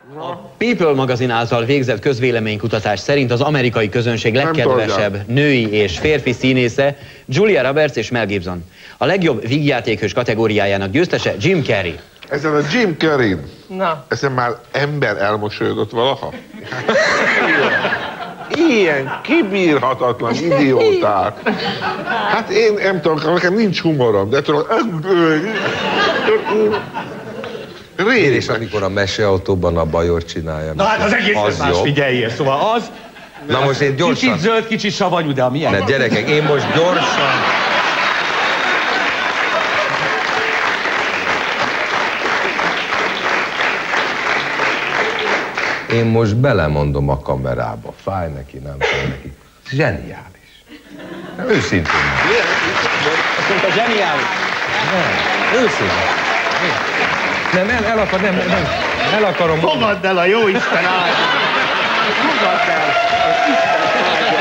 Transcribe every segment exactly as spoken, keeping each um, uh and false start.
A People magazin által végzett közvéleménykutatás szerint az amerikai közönség legkedvesebb női és férfi színésze Julia Roberts és Mel Gibson. A legjobb vígjátékos kategóriájának győztese Jim Carrey. Ezen a Jim Carrey, na, ezen már ember elmosolyodott valaha? Ilyen kibírhatatlan idióták. Hát én nem tudom, nekem nincs humorom, de tudom... Én is, amikor a meseautóban a bajor csinálja. Na hát az egész az más, figyeljél, szóval az... Na most én gyorsan... Kicsit zöld, kicsit savanyú, de milyen? Ne, gyerekek, én most gyorsan... Én most belemondom a kamerába. Fáj neki, nem fáj neki. Zseniális. Őszintén. Azt mondta, zseniális. Nem, őszintén. Nem, el, el, akar, nem, nem, el akarom... Fogadd el a jó Isten áldja! Fogadd el! Az Isten áldja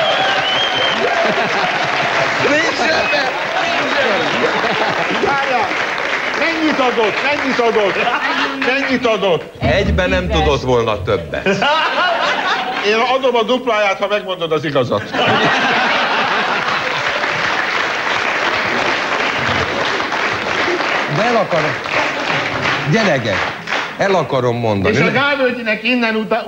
meg! Nézd be! Várjál! Mennyit adott? Mennyit adott? Mennyit adott? Egyben nem tudott volna többet. Én adom a dupláját, ha megmondod az igazat. De el akarom... Gyerekek, el akarom mondani. És a Gálvölgyinek innen után...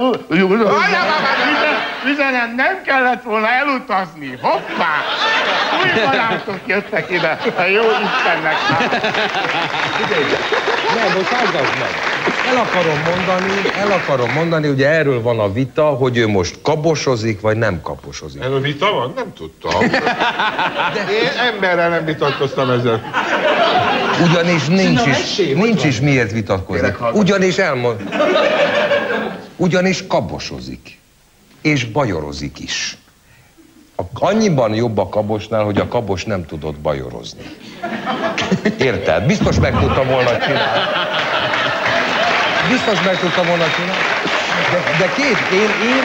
Üzenem, nem kellett volna elutazni. Hoppá! Új barátok jöttek ide. A jó Istennek hát. Nem, most hallgass meg. El akarom mondani, el akarom mondani, ugye erről van a vita, hogy ő most kabosozik, vagy nem kabosozik. Erről vita van? Nem tudtam. De én emberrel nem vitatkoztam ezzel. Ugyanis nincs is, nincs is miért vitatkozni. Ugyanis elmond... Ugyanis kabosozik. És bajorozik is. Annyiban jobb a kabosnál, hogy a kabos nem tudott bajorozni. Érted? Biztos meg tudtam volna csinálni. Biztos meg tudtam volna csinálni. De, de két, én, én...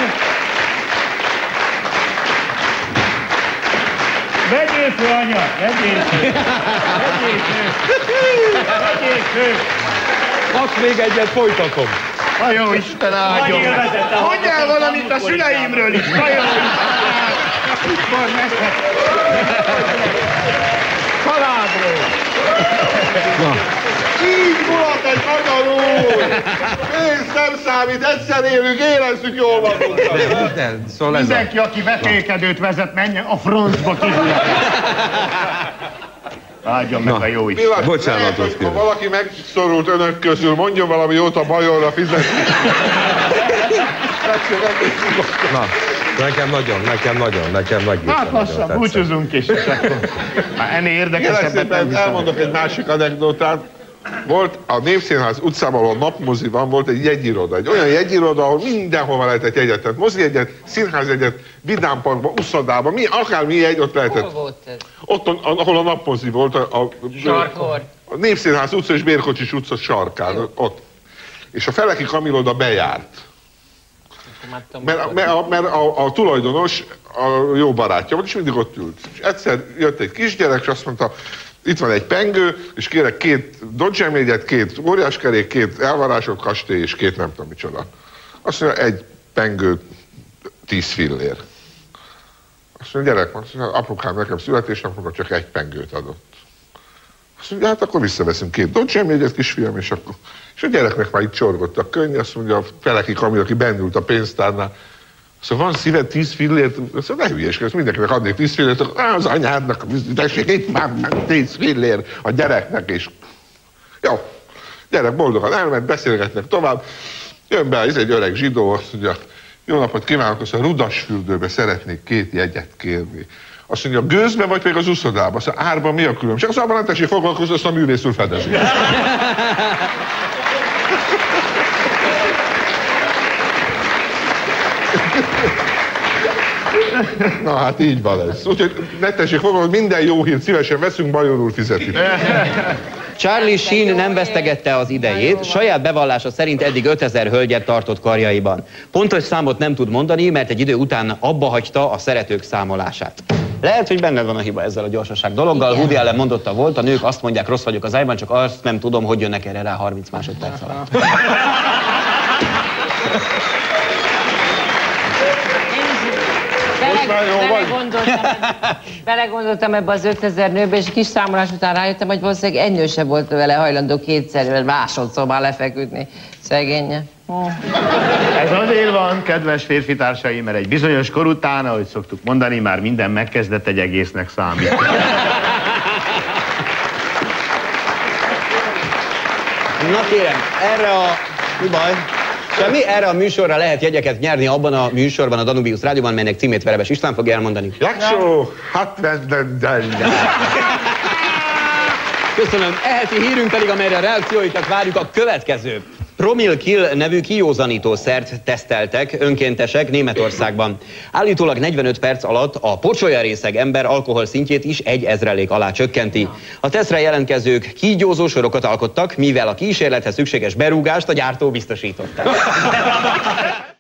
Vegyél fő, anya! Vegyél fő! Vegyél fő! Vegyél fő! Azt még egyet folytatom. A jó Isten áldjon! Mondjál valamit a szüleimről is! A jó Isten áldjon! Itt van neked! Családról! Így mulat egy magyarul! Pénz nem számít, egyszer élünk, érezzük jól magunkat! Szóval mindenki, aki vetélkedőt vezet, menjen a francba kívül! Áldjon meg a jó Isten! Bocsánatot kérem. Ha valaki megszorult önök közül, mondjon valami jót a bajorra, fizetni. Na, nekem nagyon, nekem nagyon, nekem nagyon. Hát lassan, búcsúzunk is, és akkor már ennél érdekesebbet nem hiszem. Elmondok egy másik anekdotát. Volt a Népszínház utcában, ahol napmoziban volt egy jegyiroda. Egy olyan jegyiroda, ahol mindenhova lehetett jegyet. Tehát mozijegyet, színházjegyet, vidámparkban, uszodában, mi, akármi jegy ott lehetett. Hol volt ez? Ott, ahol a napmozi volt, a, a, Sarkor. a Népszínház utca és Bérkocsis utca sarkán, ott. És a Feleki Kamil oda bejárt. Mert, mert, a, mert a, a tulajdonos a jó barátja volt, és mindig ott ült. És egyszer jött egy kisgyerek, és azt mondta, itt van egy pengő, és kérek két Dodge M négyet, két óriáskerék, két elvarások kastély, és két nem tudom micsoda. Azt mondja, egy pengő, tíz fillér. Azt mondja, gyerek, azt mondja, apukám nekem születésnapomra csak egy pengőt adott. Azt mondja, hát akkor visszaveszünk két Dodge M négyet, kisfiam, és akkor... És a gyereknek már itt csorgott a könny, azt mondja, a Feleki Kamil, aki bennült a pénztárnál, szóval van szíved tíz fillért? Szóval ne hülyeskedj, mindenkinek adnék tíz fillért, az anyádnak, tessék, itt már tíz fillér a gyereknek is. Jó, gyerek boldogan elment, beszélgetnek tovább, jön be, ez egy öreg zsidó, azt mondja, jó napot kívánok, azt mondja, Rudasfürdőbe szeretnék két jegyet kérni. Azt mondja, gőzbe vagy pedig az uszodába? Azt mondja, árban mi a különbség? Azt mondja, nem tessék foglalkozni, azt a művészül fedezni. Na hát így van ez. Úgyhogy ne tessék foglalkozni, minden jó hírt szívesen veszünk, bajorul fizeti. Charlie Sheen nem vesztegette az idejét, saját bevallása szerint eddig ötezer hölgyet tartott karjaiban. Pontos számot nem tud mondani, mert egy idő után abba hagyta a szeretők számolását. Lehet, hogy benned van a hiba ezzel a gyorsaság dologgal. Woody Allen mondotta volt, a nők azt mondják, rossz vagyok az ágyban, csak azt nem tudom, hogy jönnek erre rá harminc másodperc alatt. belegondoltam, belegondoltam ebbe az ötezer nőbe, és kis számolás után rájöttem, hogy valószínűleg ennyi sem volt vele hajlandó kétszer, vagy másodszor már lefeküdni. Szegénye. Oh. Ez azért van, kedves férfi társaim, mert egy bizonyos kor után, ahogy szoktuk mondani, már minden megkezdett egy egésznek számít. Na kérem, erre a... Mi baj? Semmi? Erre a műsorra lehet jegyeket nyerni abban a műsorban, a Danubius Rádióban, melynek címét Verebes István fogja elmondani. Laksó, hát... Köszönöm. Eheti hírünk pedig, amelyre a reakcióikat várjuk, a következő. Promil Kill nevű kiózanítószert teszteltek önkéntesek Németországban. Állítólag negyvenöt perc alatt a pocsolyarészeg ember alkohol szintjét is egy ezrelék alá csökkenti. A tesztre jelentkezők kígyózó sorokat alkottak, mivel a kísérlethez szükséges berúgást a gyártó biztosította.